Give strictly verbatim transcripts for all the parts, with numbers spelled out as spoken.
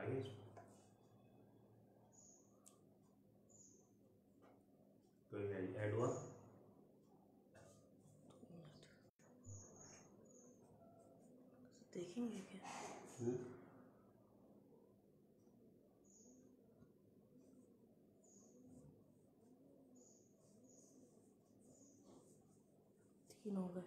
आगे तो ऐड हुआ देखेंगे क्या? हुँ? तीन हो गए.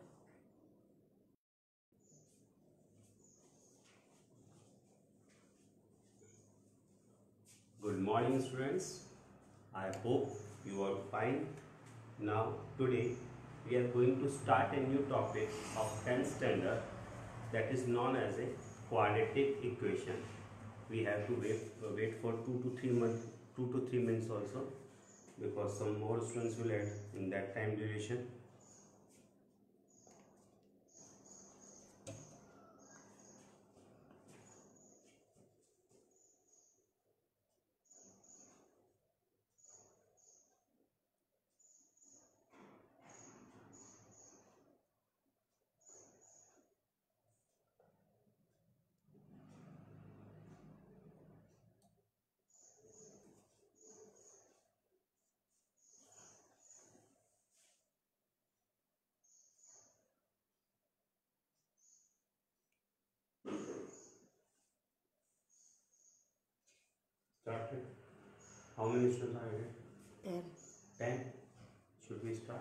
Good morning students, I hope you are fine. Now today we are going to start a new topic of tenth standard that is known as a quadratic equation. We have to wait uh, wait for two to three months, two to three minutes also, because some more students will add in that time duration. Started. How many students are added? Ten. Ten. Should we start?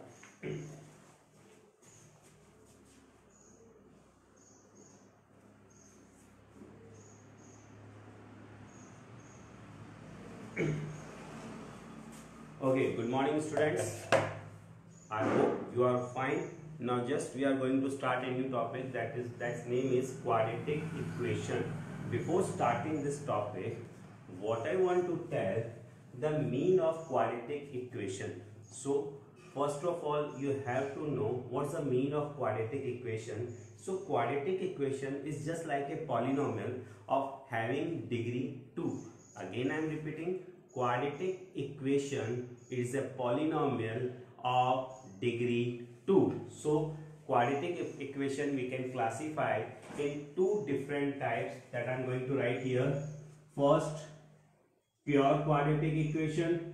Okay, good morning students. I hope you are fine. Now just we are going to start a new topic, that is that name is quadratic equation. Before starting this topic, what I want to tell the mean of quadratic equation. So first of all you have to know what's the mean of quadratic equation. So quadratic equation is just like a polynomial of having degree two. Again I am repeating, quadratic equation is a polynomial of degree two. So quadratic equation we can classify in two different types that I am going to write here. First, pure quadratic equation.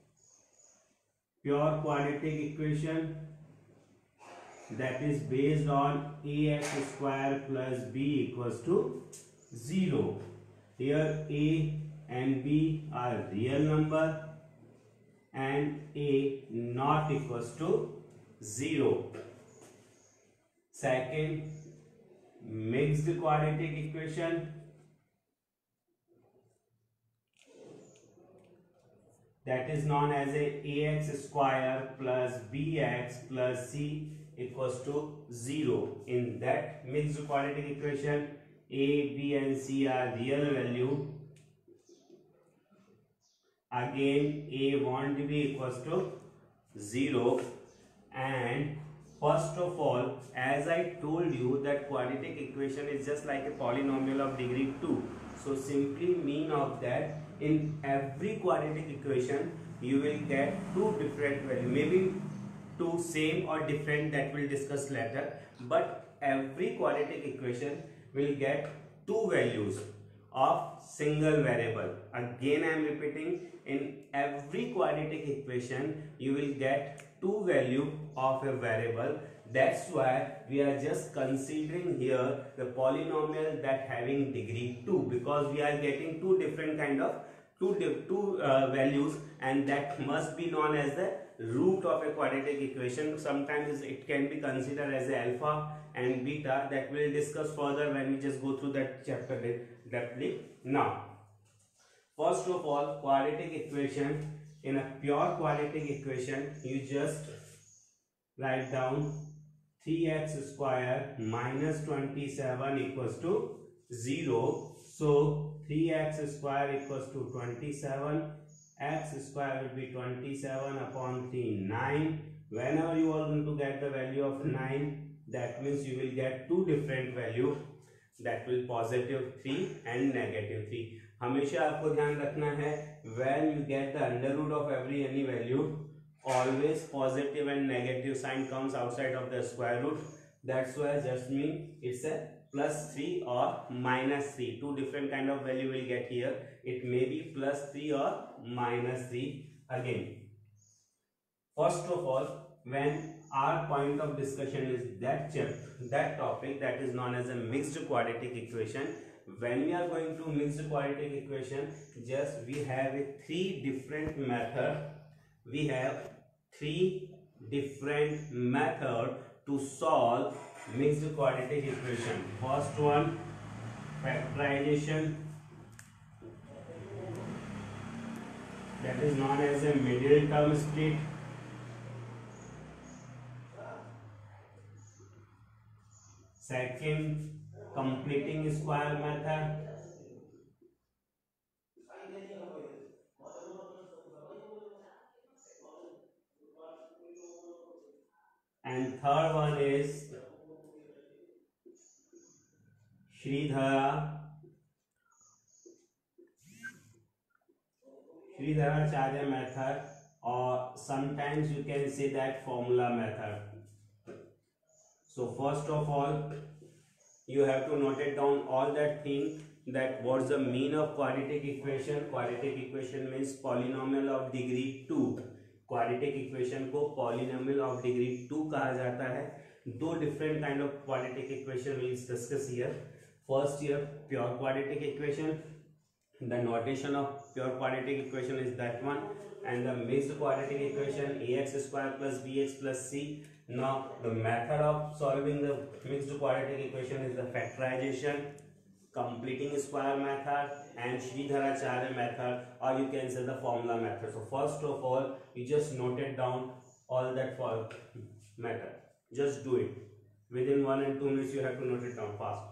Pure quadratic equation that is based on ax square plus b equals to zero. Here a and b are real number and a not equals to zero. Second, mixed quadratic equation that is known as a ax square plus bx plus c equals to zero. In that mixed quadratic equation, a, b and c are real value. Again a won't be equals to zero. And first of all, as I told you that quadratic equation is just like a polynomial of degree two. So simply mean of that, in every quadratic equation you will get two different values, maybe two same or different, that we'll discuss later, but every quadratic equation will get two values of single variable. Again I am repeating, in every quadratic equation you will get two value of a variable. That's why we are just considering here the polynomial that having degree two, because we are getting two different kind of two two uh, values, and that must be known as the root of a quadratic equation. Sometimes it can be considered as a alpha and beta, that we will discuss further when we just go through that chapter deeply. Now first of all, quadratic equation, in a pure quadratic equation you just write down three x square minus twenty-seven equals to zero. So three x square equals to twenty-seven, x square will be twenty-seven upon three, nine. Whenever you are going to get the value of nine, that means you will get two different value, that will positive three and negative three. हमेशा आपको ध्यान रखना है, when you get the under root of every any value, always positive and negative sign comes outside of the square root. That's why just mean it's a plus three or minus three. Two different kind of value will get here. It may be plus three or minus three again. First of all, when our point of discussion is that chapter, that topic that is known as a mixed quadratic equation. When we are going to mixed quadratic equation, just we have a three different method. We have three different method to solve mixed quadratic equation. First one, factorization, that is known as a middle term split. Second, completing square method. And third one is Sridhara Sridharacharya method, or sometimes you can say that formula method. So first of all, you have to note it down all that thing, that what's the mean of quadratic equation. Quadratic equation means polynomial of degree two. Quadratic equation को polynomial of degree two कहा जाता है. दो different kind of quadratic equation we discuss here. First here pure quadratic equation. The notation of pure quadratic equation is that one, and the mixed quadratic equation ax square plus bx plus c. Now the method of solving the mixed quadratic equation is the factorization, completing square method, and Sridharacharya method, or you can say the formula method. So first of all, you just note it down all that for method. Just do it within one and two minutes. You have to note it down fast.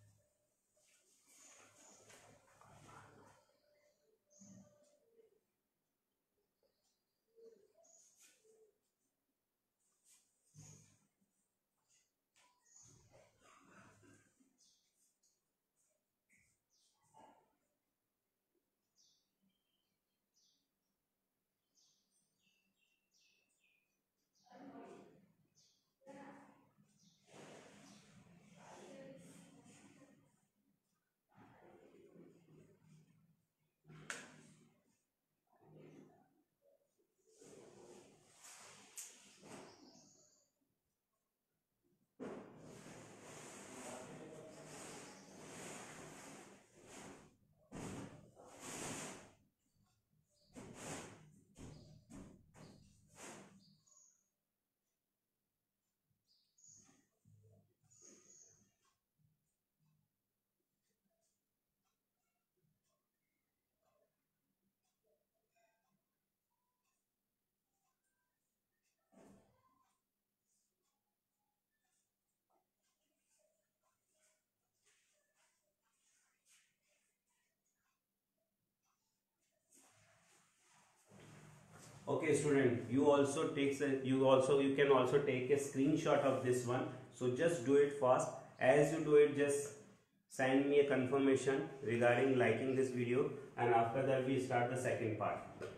Okay student, you also takes a, you also you can also take a screenshot of this one. So just do it fast. As you do it, just send me a confirmation regarding liking this video, and after that we start the second part.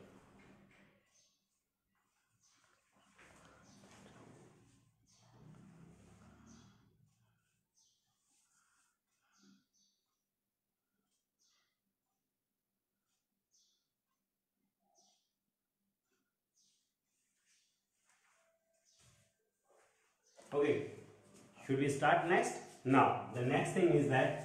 Okay, should we start next? Now the next thing is that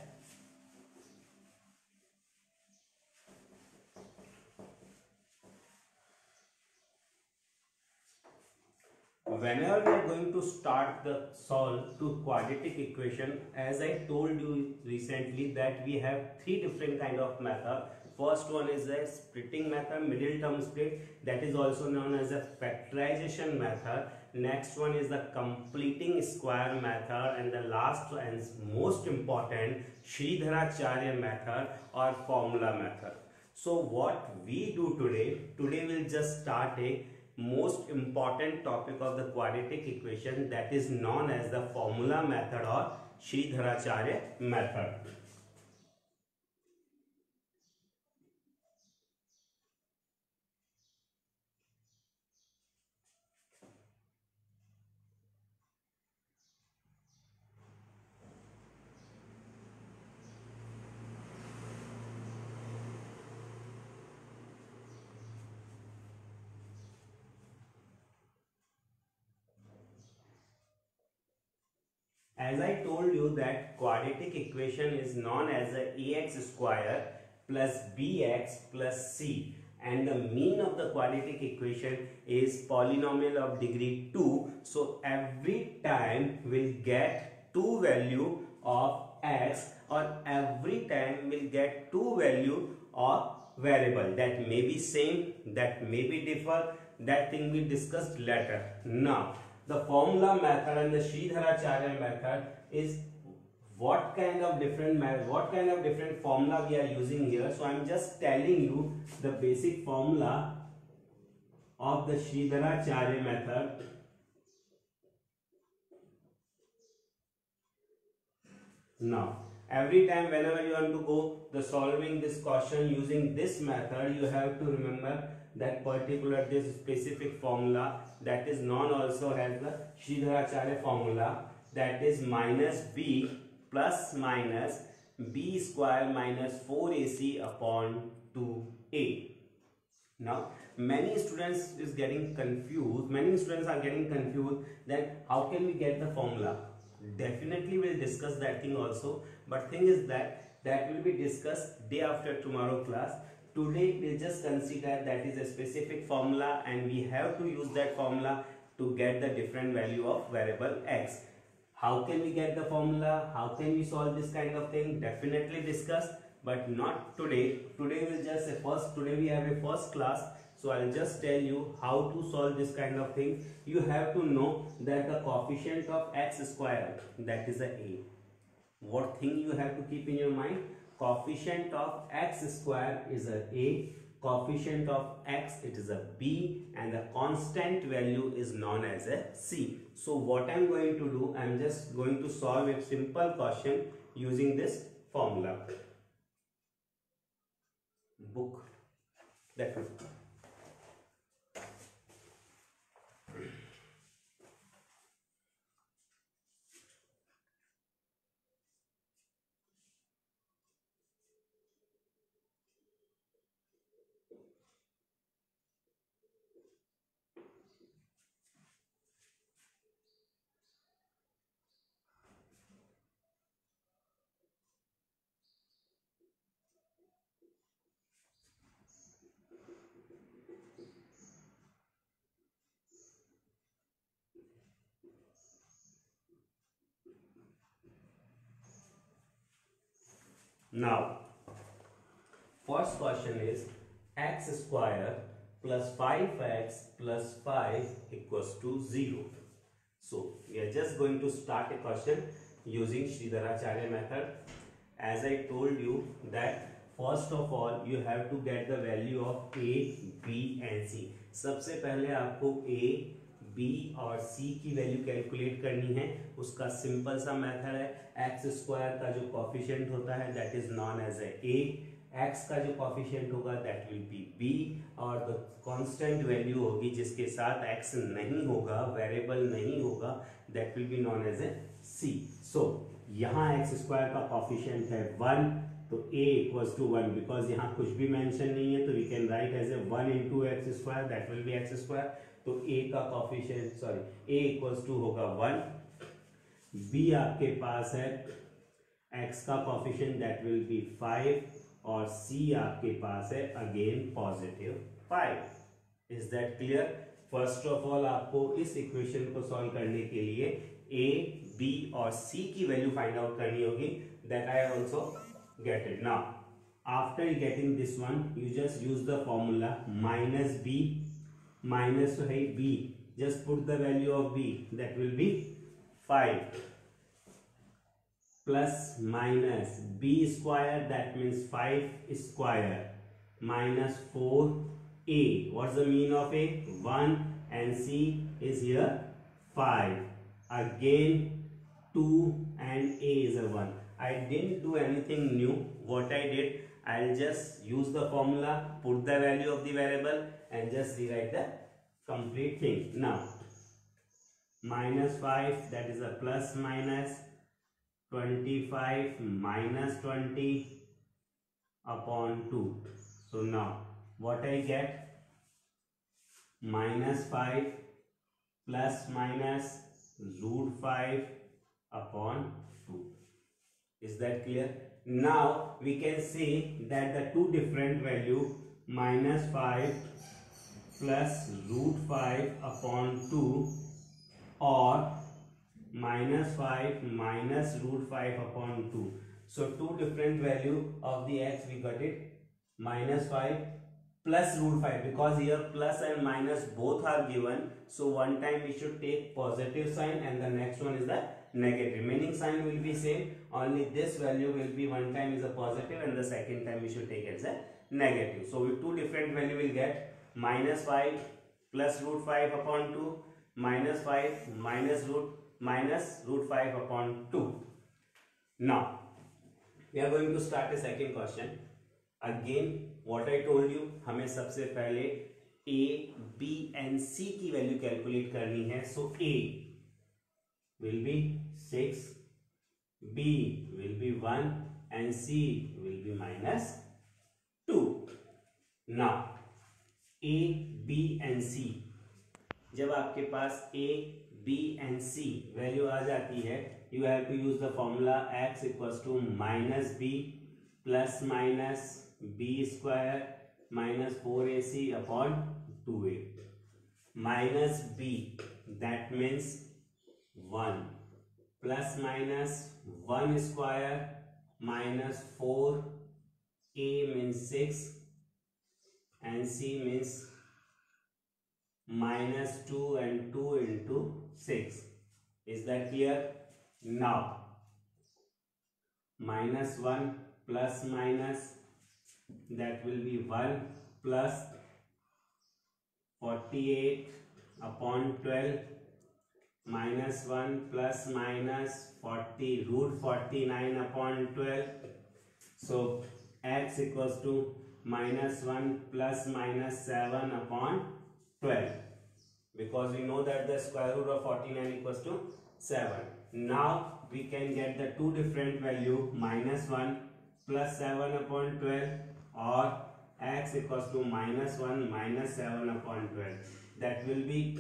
whenever we are going to start the solve to quadratic equation, as I told you recently that we have three different kind of method. First one is the splitting method, middle term split, that is also known as a factorization method. Next one is the completing square method, and the last and most important, Sridharacharya method or formula method. So what we do today, today we'll just start a most important topic of the quadratic equation, that is known as the formula method or Sridharacharya method. as I told you that quadratic equation is known as a ax square plus bx plus c, and the mean of the quadratic equation is polynomial of degree two. So every time we'll get two value of x, or every time we'll get two value of variable. That may be same, that may be differ, that thing we discussed later. Now the formula method and the Sridharacharya method is what kind of different what kind of different formula we are using here. So I'm just telling you the basic formula of the Sridharacharya method. Now every time whenever you want to go the solving this question using this method, you have to remember that particular this specific formula, that is known also as the Sridharacharya formula, that is minus b plus minus b square minus four a c upon two a. Now many students is getting confused, many students are getting confused that how can we get the formula. Definitely we'll discuss that thing also, but thing is that that will be discussed day after tomorrow class. Today we'll just consider that is a specific formula and we have to use that formula to get the different value of variable x. How can we get the formula? How can we solve this kind of thing? Definitely discuss, but not today. Today we'll just a first today we have a first class, so I'll just tell you how to solve this kind of thing. You have to know that the coefficient of x square, that is a a. What thing you have to keep in your mind? Coefficient of x square is a a, coefficient of x it is a b, and the constant value is known as a c. So what I'm going to do, I'm just going to solve a simple question using this formula. Book that one. Now, first question is x square plus five x plus five equals to zero. So, we are just going to start a question using Sridharacharya method. As I told you that first of all you have to get the value of a, b and c. सबसे पहले आपको a, b और c की value calculate करनी है. उसका simple सा method है, एक्स स्क्वायर का जो कोफिशिएंट होता है that is known as a, x का जो कोफिशिएंट होगा दैट विल बी b, और द कांस्टेंट वैल्यू होगी जिसके साथ x नहीं होगा, वेरिएबल नहीं होगा, that will be known as a c. So यहाँ एक्स स्क्वायर का कोफिशिएंट है वन, तो a equals to one, because यहाँ कुछ भी मेंशन नहीं है तो we can write as a one into x square, that will B x square. तो a का coefficient sorry a equals to होगा वन, b आपके पास है x का coefficient that will be five, और c आपके पास है again positive five. Is that clear? First of all आपको इस इक्वेशन को सॉल्व करने के लिए a, b और c की वैल्यू फाइंड आउट करनी होगी. That I also get it. Now after getting this one you just use the formula minus b, minus है b, just put the value of b, that will be five, plus minus b square, that means five square, minus four a. What's the mean of a? one, and c is here five. Again two and a is a one. I didn't do anything new. What I did, I'll just use the formula, put the value of the variable and just rewrite the complete thing. Now minus five, that is a plus minus twenty-five minus twenty upon two. So now what I get? Minus five plus minus root five upon two. Is that clear? Now we can see that the two different value minus five plus root five upon two or minus five minus root five upon two. So two different value of the x we got it, minus five plus root five, because here plus and minus both are given, so one time we should take positive sign and the next one is the negative. Remaining sign will be same, only this value will be one time is a positive and the second time we should take as a negative. So with two different value will get minus five plus root five upon two, minus five minus root minus root five upon two. Now we are going to start a second question. Again what I told you, हमें सबसे पहले a, b and c की value calculate करनी है. So a will be six, b will be one and c will be minus two. Now a, b and c, जब आपके पास a, b and c value आ जाती है, you have to use the formula x equals to minus b plus minus b square minus four a c upon two a. Minus b, that means one, plus minus one square minus four, a means six and c means minus two and two into six. Is that clear? Now minus one plus minus, that will be one plus forty-eight upon twelve minus one plus minus forty root forty-nine upon twelve. So x equals to minus one plus minus seven upon twelve, because we know that the square root of forty-nine equals to seven. Now we can get the two different value, minus one plus seven upon twelve or x equals to minus one minus seven upon twelve. That will be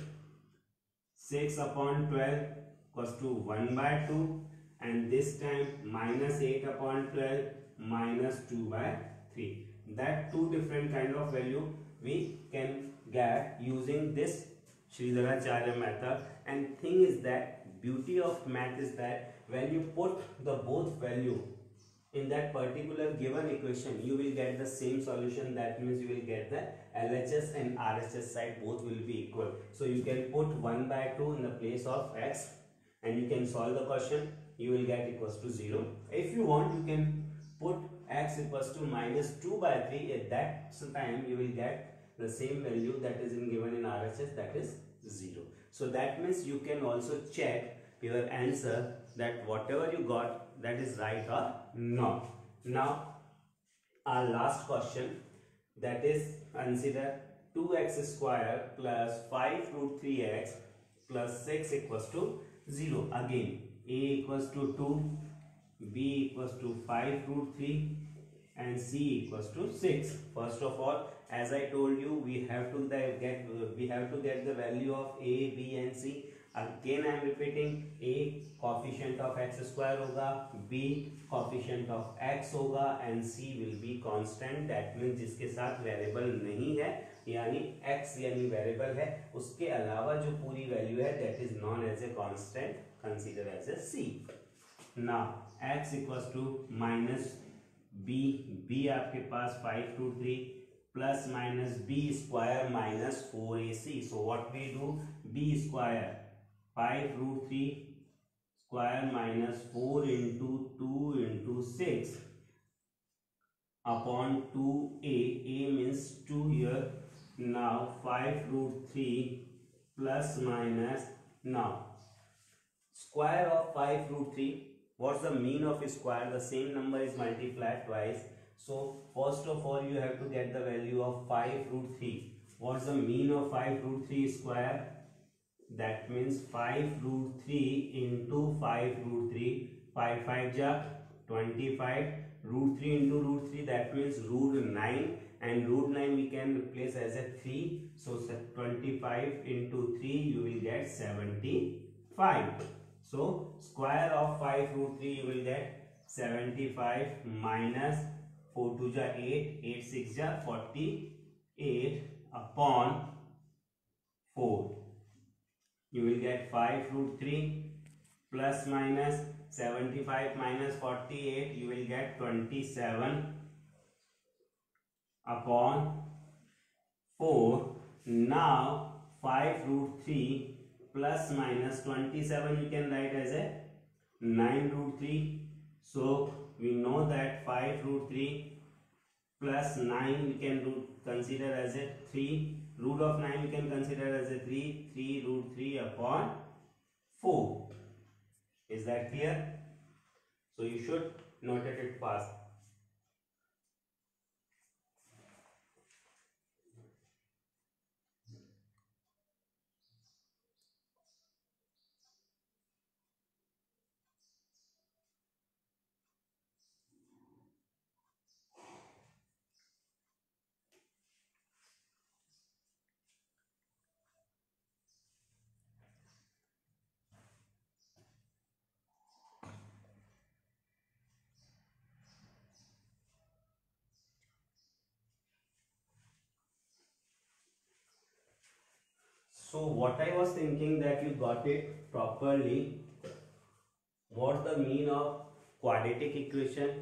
six upon twelve equals to one by two, and this time minus eight upon twelve minus two by three. That two different kind of value we can get using this Sridharacharya method. And thing is that beauty of math is that when you put the both value in that particular given equation, you will get the same solution. That means you will get the L H S and R H S side both will be equal. So you can put one by two in the place of x and you can solve the question. You will get equals to zero. If you want, you can put x equals to minus two by three. At that time you will get the same value that is in given in R H S, that is zero. So that means you can also check your answer that whatever you got, that is right or not. Now our last question, that is consider two x square plus five root three x plus six equals to zero. Again a equals to two, b equals to five root three and c equals to six. First of all, as I told you, we have to get we have to get the value of a, b and c. Again I am repeating, a coefficient of x square होगा, b coefficient of x होगा and c will be constant. That means जिसके साथ variable नहीं है, यानी x यानी variable है, उसके अलावा जो पूरी value है that is known as a constant, consider as a c. Now x equals to minus b, b आपके पास five root three plus minus b square minus four a c. So what we do, b square five root three square minus four into two into six upon two a. A means two here. Now five root three plus minus, now square of five root three. What's the mean of a square? The same number is multiplied twice. So first of all you have to get the value of five root three. What's the mean of five root three square? That means five root three into five root three. five five ja twenty-five. Root three into root three, that means root nine, and root nine we can replace as a three. So twenty-five into three you will get seventy-five. So square of five root three, you will get seventy-five minus four two ja eight, eight six ja forty-eight upon four. You will get five root three plus minus seventy-five minus forty-eight, you will get twenty-seven upon four. Now five root three plus minus twenty-seven you can write as a nine root three. So we know that five root three plus nine we can root, consider as a three. Root of nine we can consider as a three. three root three upon four. Is that clear? So you should note it fast. So what I was thinking that you got it properly. What's the mean of quadratic equation?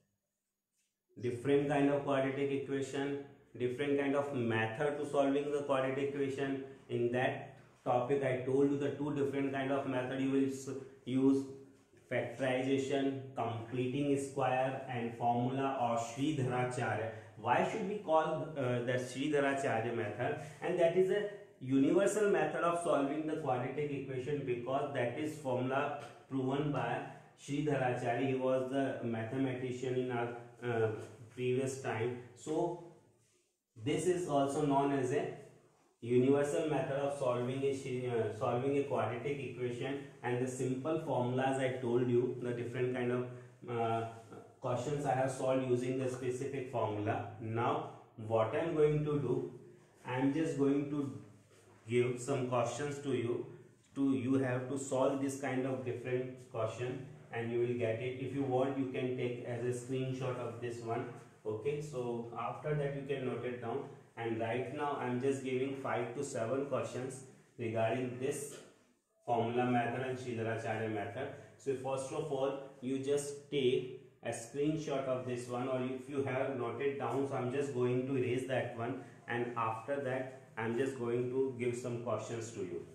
Different kind of quadratic equation, different kind of method to solving the quadratic equation. In that topic I told you the two different kind of method you will use: factorization, completing square, and formula or Sridharacharya. Why should we call uh, that Sridharacharya method? And that is a universal method of solving the quadratic equation, because that is formula proven by Sridharacharya. He was the mathematician in our uh, previous time. So this is also known as a universal method of solving a uh, solving a quadratic equation. And the simple formulas I told you, the different kind of uh, questions I have solved using the specific formula. Now what I am going to do, I am just going to give some questions to you. To you have to solve this kind of different question and you will get it. If you want, you can take as a screenshot of this one. Okay, so after that you can note it down. And right now I am just giving five to seven questions regarding this formula method and Sridharacharya method. So first of all, you just take a screenshot of this one, or if you have noted down, so I am just going to erase that one, and after that I am just going to give some questions to you.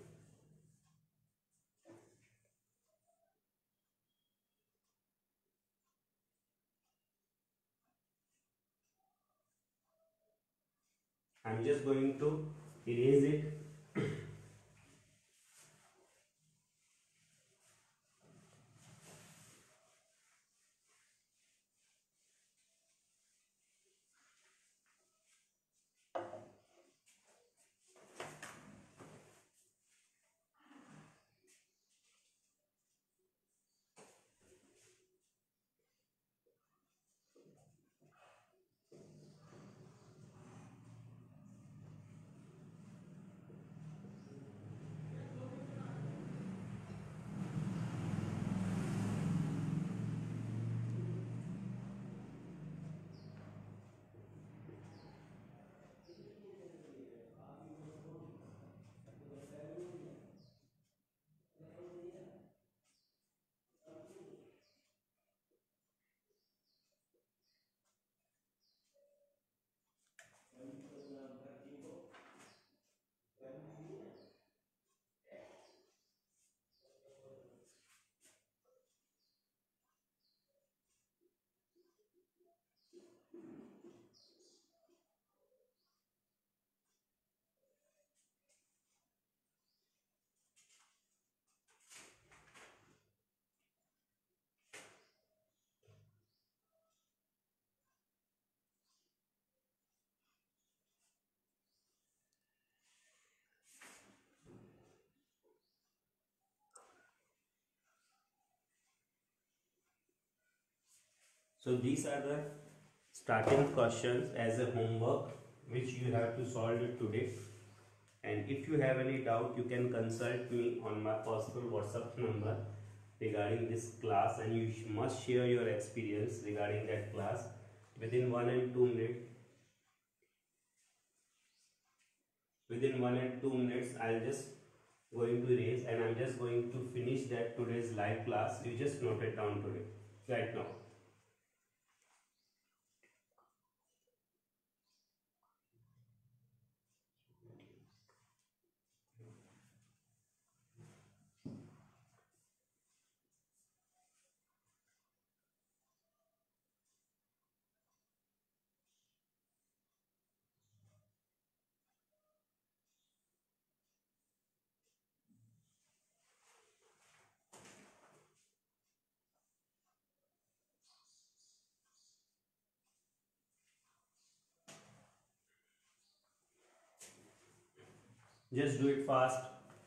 I am just going to erase it. So these are the starting questions as a homework which you have to solve it today. And if you have any doubt, you can consult me on my personal WhatsApp number, regarding this class, and you must share your experience regarding that class within one and two minutes. Within one and two minutes, I'll just going to erase, and I'm just going to finish that today's live class. You just note it down today, right now. Just do it fast.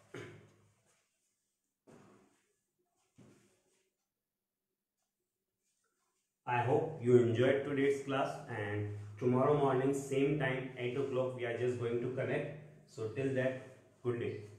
I hope you enjoyed today's class, and tomorrow morning same time eight o'clock we are just going to connect. So till that, good day.